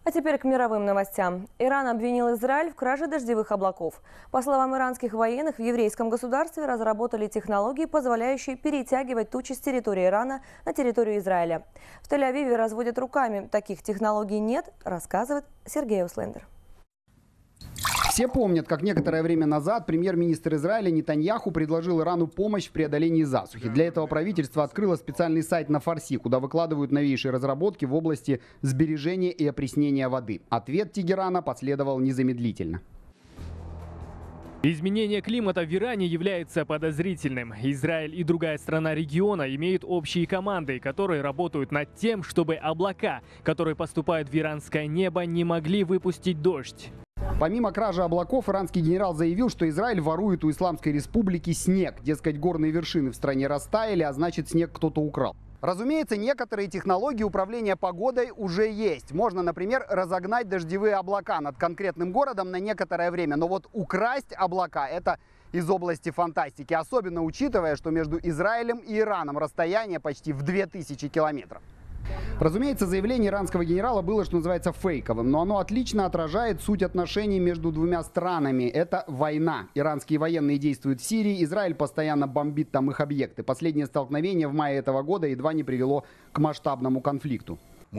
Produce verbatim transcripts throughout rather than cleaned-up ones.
А теперь к мировым новостям. Иран обвинил Израиль в краже дождевых облаков. По словам иранских военных, в еврейском государстве разработали технологии, позволяющие перетягивать тучи с территории Ирана на территорию Израиля. В Тель-Авиве разводят руками. Таких технологий нет, рассказывает Сергей Услендер. Все помнят, как некоторое время назад премьер-министр Израиля Нетаньяху предложил Ирану помощь в преодолении засухи. Для этого правительство открыло специальный сайт на фарси, куда выкладывают новейшие разработки в области сбережения и опреснения воды. Ответ Тегерана последовал незамедлительно. Изменение климата в Иране является подозрительным. Израиль и другая страна региона имеют общие команды, которые работают над тем, чтобы облака, которые поступают в иранское небо, не могли выпустить дождь. Помимо кражи облаков, иранский генерал заявил, что Израиль ворует у Исламской Республики снег. Дескать, горные вершины в стране растаяли, а значит, снег кто-то украл. Разумеется, некоторые технологии управления погодой уже есть. Можно, например, разогнать дождевые облака над конкретным городом на некоторое время. Но вот украсть облака – это из области фантастики. Особенно учитывая, что между Израилем и Ираном расстояние почти в две тысячи километров. Разумеется, заявление иранского генерала было, что называется, фейковым, но оно отлично отражает суть отношений между двумя странами. Это война. Иранские военные действуют в Сирии, Израиль постоянно бомбит там их объекты. Последнее столкновение в мае этого года едва не привело к масштабному конфликту.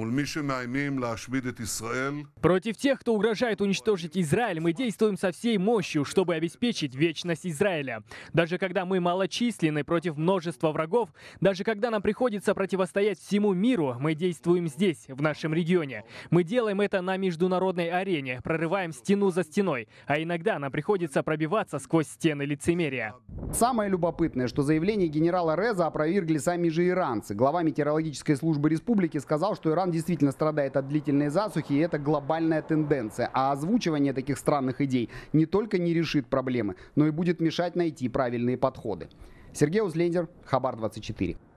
Против тех, кто угрожает уничтожить Израиль, мы действуем со всей мощью, чтобы обеспечить вечность Израиля. Даже когда мы малочисленны против множества врагов, даже когда нам приходится противостоять всему миру, мы действуем здесь, в нашем регионе. Мы делаем это на международной арене, прорываем стену за стеной, а иногда нам приходится пробиваться сквозь стены лицемерия. Самое любопытное, что заявление генерала Реза опровергли сами же иранцы. Глава метеорологической службы республики сказал, что Иран действительно страдает от длительной засухи, и это глобальная тенденция. А озвучивание таких странных идей не только не решит проблемы, но и будет мешать найти правильные подходы. Сергей Услендер, Хабар двадцать четыре.